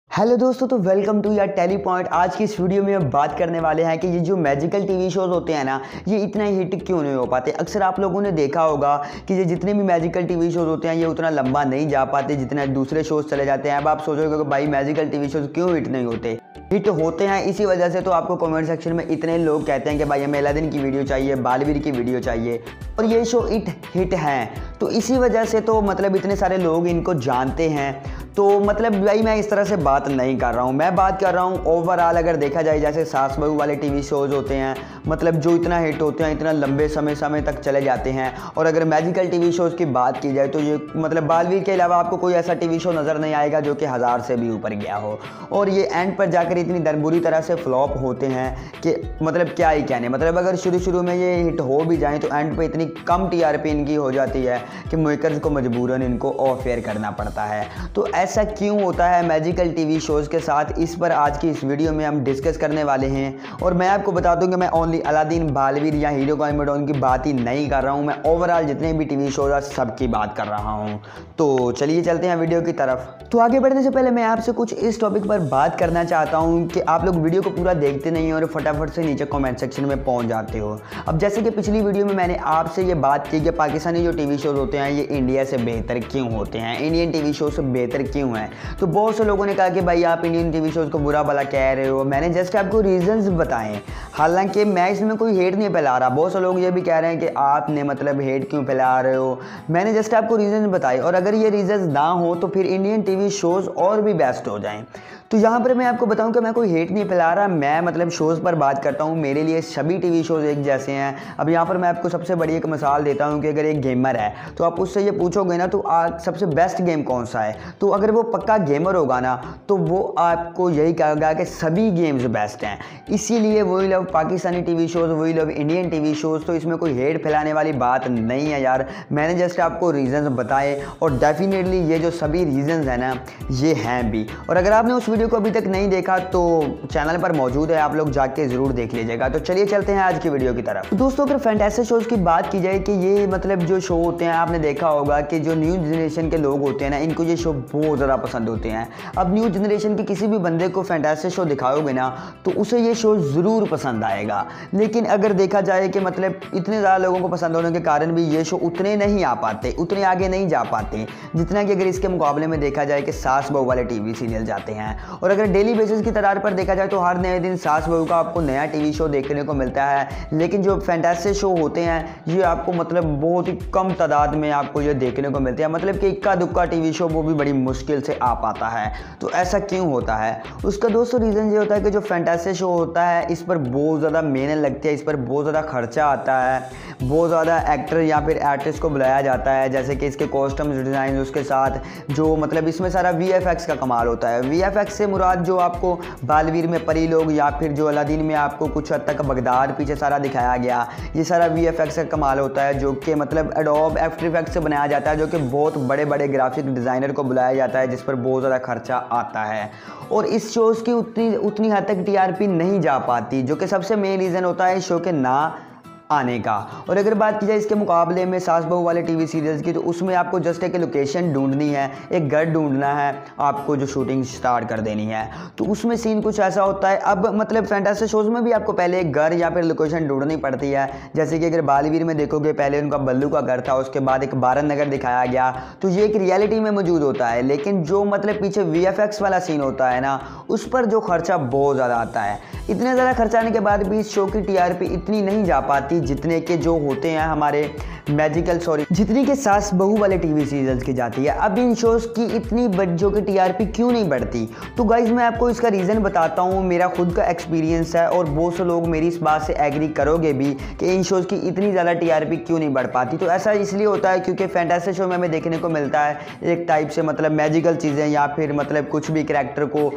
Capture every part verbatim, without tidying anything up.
Hello दोस्तों, तो welcome to यार टेली पॉइंट। आज की इस वीडियो में हम बात करने वाले हैं कि ये जो मैजिकल टीवी शोज़ होते हैं ना, ये इतना हिट क्यों नहीं हो पाते। अक्सर आप लोगों ने देखा होगा कि ये जितने भी मैजिकल टीवी शोज़ होते हैं ये उतना लंबा नहीं जा पाते जितने दूसरे शोज़ चले जाते हैं। अब आप सोचोगे कि भाई मैजिकल टीवी शोज़ क्यों हिट नहीं होते। हिट होते हैं इसी वजह से तो आपको कमेंट सेक्शन में इतने लोग कहते हैं कि भाई हमें अलादीन की वीडियो चाहिए, बालवीर की वीडियो चाहिए, और ये शो इट हिट हैं। तो इसी वजह से तो मतलब इतने सारे लोग इनको जानते हैं। तो मतलब भाई मैं इस तरह से बात नहीं कर रहा हूँ, मैं बात कर रहा हूँ ओवरऑल। अगर देखा जाए जैसे सास बहू वाले टीवी शोज़ होते हैं, मतलब जो इतना हिट होते हैं, इतना लंबे समय समय तक चले जाते हैं। और अगर मैजिकल टीवी शोज़ की बात की जाए तो ये मतलब बालवीर के अलावा आपको कोई ऐसा टीवी शो नज़र नहीं आएगा जो कि हज़ार से भी ऊपर गया हो। और ये एंड पर जाकर इतनी दर बुरी तरह से फ्लॉप होते हैं कि मतलब क्या ही कहने। मतलब अगर शुरू शुरू में ये हिट हो भी जाएँ तो एंड पर इतनी कम टीआरपी इनकी हो जाती है कि मेकर्स को मजबूरन इनको ऑफ एयर करना पड़ता है। तो ऐसा क्यों होता है मैजिकल टीवी शोज़ के साथ, इस पर आज की इस वीडियो में हम डिस्कस करने वाले हैं। और मैं आपको बता दूं कि मैं ओनली अलादीन, बालवीर या हीरो कॉमेडोन की बात ही नहीं कर रहा हूं, मैं ओवरऑल जितने भी टीवी शोज़ हैं सबकी बात कर रहा हूं। तो चलिए चलते हैं वीडियो की तरफ। तो आगे बढ़ने से पहले मैं आपसे कुछ इस टॉपिक पर बात करना चाहता हूँ कि आप लोग वीडियो को पूरा देखते नहीं और फटाफट से नीचे कॉमेंट सेक्शन में पहुँच जाते हो। अब जैसे कि पिछली वीडियो में मैंने आपसे ये बात की कि पाकिस्तानी जो टीवी शोज़ होते हैं ये इंडिया से बेहतर क्यों होते हैं, इंडियन टीवी शो से बेहतर क्यों हैं। तो बहुत से लोगों ने कहा कि भाई आप इंडियन टीवी शोज़ को बुरा भला कह रहे हो। मैंने जस्ट आपको रीजंस बताएं, हालांकि मैं इसमें कोई हेट नहीं फैला रहा। बहुत से लोग ये भी कह रहे हैं कि आपने मतलब हेट क्यों फैला रहे हो। मैंने जस्ट आपको रीजंस बताए, और अगर ये रीजंस ना हो तो फिर इंडियन टीवी शोज़ और भी बेस्ट हो जाएं। तो यहाँ पर मैं आपको बताऊं कि मैं कोई हेट नहीं फैला रहा, मैं मतलब शोज़ पर बात करता हूँ। मेरे लिए सभी टीवी शोज़ एक जैसे हैं। अब यहाँ पर मैं आपको सबसे बड़ी एक मिसाल देता हूँ कि अगर एक गेमर है तो आप उससे ये पूछोगे ना तो आज सबसे बेस्ट गेम कौन सा है, तो अगर वो पक्का गेमर होगा ना तो वो आपको यही कहेगा कि सभी गेम्स बेस्ट हैं। इसीलिए वही लव पाकिस्तानी टीवी शोज़, वही लव इंडियन टीवी शोज़। तो इसमें कोई हेट फैलाने वाली बात नहीं है यार, मैंने जस्ट आपको रीज़न्स बताए, और डेफिनेटली ये जो सभी रीज़न्स हैं ना ये हैं भी। और अगर आपने उस वीडियो को अभी तक नहीं देखा तो चैनल पर मौजूद है, आप लोग जाके ज़रूर देख लीजिएगा। तो चलिए चलते हैं आज की वीडियो की तरफ। तो दोस्तों अगर फैंटास्टिक शोज़ की बात की जाए कि ये मतलब जो शो होते हैं, आपने देखा होगा कि जो न्यू जनरेशन के लोग होते हैं ना इनको ये शो बहुत ज़्यादा पसंद होते हैं। अब न्यू जनरेशन के किसी भी बंदे को फैंटास्टिक शो दिखाओगे ना तो उसे ये शो ज़रूर पसंद आएगा। लेकिन अगर देखा जाए कि मतलब इतने ज़्यादा लोगों को पसंद होने के कारण भी ये शो उतने नहीं आ पाते, उतने आगे नहीं जा पाते जितना कि अगर इसके मुकाबले में देखा जाए कि सास बहू वाले टीवी सीरियल जाते हैं। और अगर डेली बेसिस की तरार पर देखा जाए तो हर नए दिन सास बहू का आपको नया टीवी शो देखने को मिलता है। लेकिन जो फैंटास्टिक शो होते हैं ये आपको मतलब बहुत ही कम तादाद में आपको ये देखने को मिलते हैं। मतलब कि इक्का दुक्का टीवी शो वो भी बड़ी मुश्किल से आ पाता है। तो ऐसा क्यों होता है, उसका दोस्तों रीज़न ये होता है कि जो फैंटास्टिक शो होता है इस पर बहुत ज़्यादा मेहनत लगती है, इस पर बहुत ज़्यादा खर्चा आता है, बहुत ज़्यादा एक्टर या फिर आर्टिस्ट को बुलाया जाता है, जैसे कि इसके कॉस्ट्यूम्स डिज़ाइन, उसके साथ जो मतलब इसमें सारा वी एफ एक्स का कमाल होता है। वी एफ एक्स से मुराद जो आपको बालवीर में परी लोग या फिर जो अलादीन में आपको कुछ हद तक बगदाद पीछे सारा दिखाया गया, ये सारा वी एफ एक्स का कमाल होता है, जो कि मतलब एडोब आफ्टर इफेक्ट्स से बनाया जाता है, जो कि बहुत बड़े बड़े ग्राफिक डिज़ाइनर को बुलाया जाता है जिस पर बहुत ज़्यादा खर्चा आता है। और इस शोज़ की उतनी उतनी हद तक टीआरपी नहीं जा पाती, जो कि सबसे मेन रीज़न होता है इस शो के ना आने का। और अगर बात की जाए इसके मुकाबले में सास बहू वाले टीवी सीरियल्स की, तो उसमें आपको जस्ट एक लोकेशन ढूंढनी है, एक घर ढूंढना है, आपको जो शूटिंग स्टार्ट कर देनी है। तो उसमें सीन कुछ ऐसा होता है। अब मतलब फैंटास्टिक शोज़ में भी आपको पहले एक घर या फिर लोकेशन ढूंढनी पड़ती है। जैसे कि अगर बालवीर में देखोगे पहले उनका बल्लू का घर था, उसके बाद एक बारन नगर दिखाया गया, तो ये एक रियलिटी में मौजूद होता है। लेकिन जो मतलब पीछे वी एफ एक्स वाला सीन होता है ना उस पर जो खर्चा बहुत ज़्यादा आता है। इतने ज़्यादा खर्चा आने के बाद भी इस शो की टीआरपी इतनी नहीं जा पाती जितने के जो होते हैं हमारे मैजिकल सॉरी जितनी के सास बहू वाले टीवी सीरियल्स की जाती है। अब इन शोज़ की इतनी बच्चों की टीआरपी क्यों नहीं बढ़ती, तो गाइज़ मैं आपको इसका रीज़न बताता हूँ। मेरा खुद का एक्सपीरियंस है और बहुत से लोग मेरी इस बात से एग्री करोगे भी कि इन शोज़ की इतनी ज़्यादा टीआरपी क्यों नहीं बढ़ पाती। तो ऐसा इसलिए होता है क्योंकि फैंटास्टिक शो में हमें देखने को मिलता है एक टाइप से मतलब मैजिकल चीज़ें या फिर मतलब कुछ भी करैक्टर को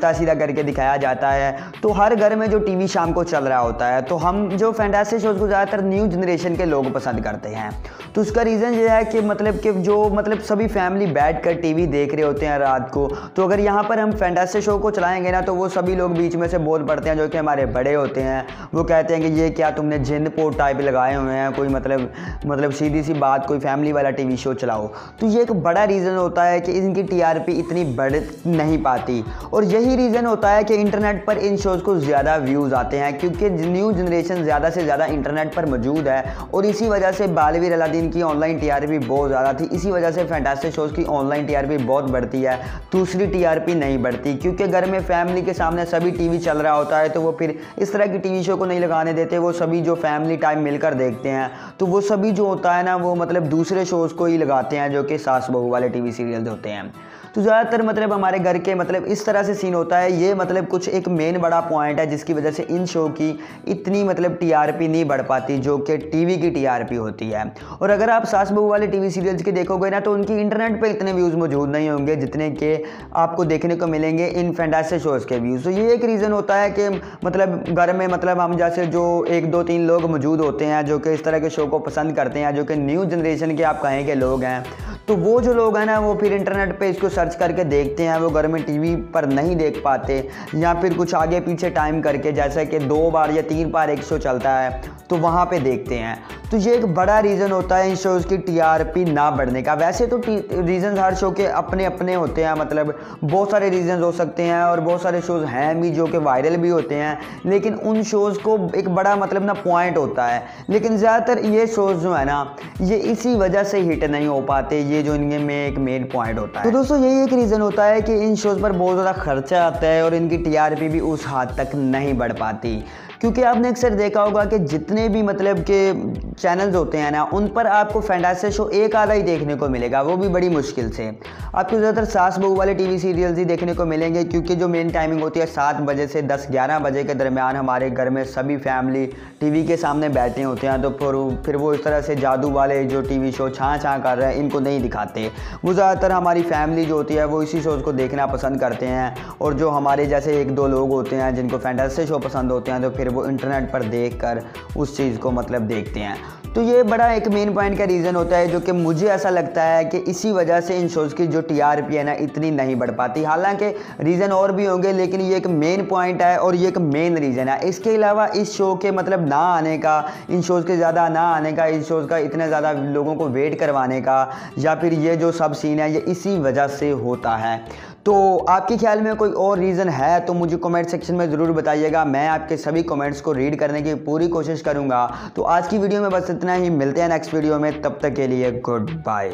उल्टा सीधा करके दिखाया जाता है। तो हर घर में जो टीवी शाम को चल रहा होता है, तो हम जो फैंटास्टिक शोज़ को ज़्यादातर न्यू जनरेशन के लोग पसंद करते हैं। तो उसका रीज़न ये है कि मतलब कि जो मतलब सभी फैमिली बैठकर टीवी देख रहे होते हैं रात को, तो अगर यहाँ पर हम फैंटास्टिक शो को चलाएंगे ना, तो वो सभी लोग बीच में से बोल पड़ते हैं, जो कि हमारे बड़े होते हैं। वो कहते हैं कि ये क्या तुमने जिन पोट टाइप लगाए हुए हैं, कोई मतलब मतलब सीधी सी बात, कोई फैमिली वाला टीवी शो चलाओ। तो ये एक बड़ा रीज़न होता है कि इनकी टीआरपी इतनी बढ़ नहीं पाती, और यही रीज़न होता है कि इंटरनेट पर इन शोज़ को ज़्यादा व्यूज़ आते हैं, क्योंकि न्यू जनरेशन ज़्यादा से ज़्यादा इंटरनेट पर मौजूद है। और इसी वजह से बालवीर अलादीन की ऑनलाइन टीआरपी बहुत ज़्यादा थी, इसी वजह से फैंटास्टिक शोज़ की ऑनलाइन टीआरपी बहुत बढ़ती है, दूसरी टीआरपी नहीं बढ़ती। क्योंकि घर में फैमिली के सामने सभी टीवी चल रहा होता है, तो वो फिर इस तरह की टीवी शो को नहीं लगाने देते। वो सभी जो फैमिली टाइम मिलकर देखते हैं, तो वो सभी जो होता है ना, वो मतलब दूसरे शोज़ को ही लगाते हैं, जो कि सास बहू वाले टीवी सीरियल्स होते हैं। तो ज़्यादातर मतलब हमारे घर के मतलब इस तरह से सीन होता है। ये मतलब कुछ एक मेन बड़ा पॉइंट है जिसकी वजह से इन शो की इतनी मतलब टीआरपी नहीं बढ़ पाती, जो कि टीवी की टीआरपी होती है। और अगर आप सास बहू वाले टीवी सीरियल्स के देखोगे ना, तो उनकी इंटरनेट पे इतने व्यूज़ मौजूद नहीं होंगे जितने के आपको देखने को मिलेंगे इन फैंटास्टिक शोज़ के व्यूज़। तो ये एक रीज़न होता है कि मतलब घर में मतलब हम जैसे जो एक दो तीन लोग मौजूद होते हैं जो कि इस तरह के शो को पसंद करते हैं, जो कि न्यू जनरेशन के आप कहें के लोग हैं, तो वो जो लोग हैं ना, वो फिर इंटरनेट पे इसको सर्च करके देखते हैं। वो घर में टीवी पर नहीं देख पाते, या फिर कुछ आगे पीछे टाइम करके, जैसे कि दो बार या तीन बार एक शो चलता है, तो वहाँ पे देखते हैं। तो ये एक बड़ा रीज़न होता है इन शोज़ की टीआरपी ना बढ़ने का। वैसे तो रीज़न हर शो के अपने अपने होते हैं, मतलब बहुत सारे रीज़न हो सकते हैं, और बहुत सारे शोज़ हैं भी जो कि वायरल भी होते हैं, लेकिन उन शोज़ को एक बड़ा मतलब ना पॉइंट होता है। लेकिन ज़्यादातर ये शोज़ जो है ना, ये इसी वजह से हिट नहीं हो पाते, ये जो इनके में एक मेन पॉइंट होता है। तो दोस्तों यही एक रीज़न होता है कि इन शोज़ पर बहुत ज़्यादा खर्चा आता है, और इनकी टीआरपी भी उस हद तक नहीं बढ़ पाती। क्योंकि आपने अक्सर देखा होगा कि जितने भी मतलब के चैनल्स होते हैं ना, उन पर आपको फैंटास्टिक शो एक आधा ही देखने को मिलेगा, वो भी बड़ी मुश्किल से। आपको ज़्यादातर सास बहू वाले टीवी सीरियल्स ही देखने को मिलेंगे, क्योंकि जो मेन टाइमिंग होती है सात बजे से दस ग्यारह बजे के दरमियान हमारे घर में सभी फैमिली टीवी के सामने बैठे होते हैं। तो फिर फिर वो इस तरह से जादू वाले जो टीवी शो छाँ छाँ कर रहे हैं, इनको नहीं दिखाते। वो ज़्यादातर हमारी फैमिली जो होती है वो इसी शोज़ को देखना पसंद करते हैं। और जो हमारे जैसे एक दो लोग होते हैं जिनको फैंटास्टिक शो पसंद होते हैं, तो फिर वो इंटरनेट पर देखकर उस चीज़ को मतलब देखते हैं। तो ये बड़ा एक मेन पॉइंट का रीज़न होता है, जो कि मुझे ऐसा लगता है कि इसी वजह से इन शोज़ की जो टीआरपी है ना, इतनी नहीं बढ़ पाती। हालांकि रीज़न और भी होंगे, लेकिन ये एक मेन पॉइंट है और ये एक मेन रीज़न है। इसके अलावा इस शो के मतलब ना आने का, इन शोज़ के ज़्यादा ना आने का, इन शोज़ का इतने ज़्यादा लोगों को वेट करवाने का, या फिर ये जो सब सीन है, ये इसी वजह से होता है। तो आपके ख्याल में कोई और रीज़न है तो मुझे कमेंट सेक्शन में ज़रूर बताइएगा। मैं आपके सभी कमेंट्स को रीड करने की पूरी कोशिश करूँगा। तो आज की वीडियो में बस इतना ही, मिलते हैं नेक्स्ट वीडियो में, तब तक के लिए गुड बाय।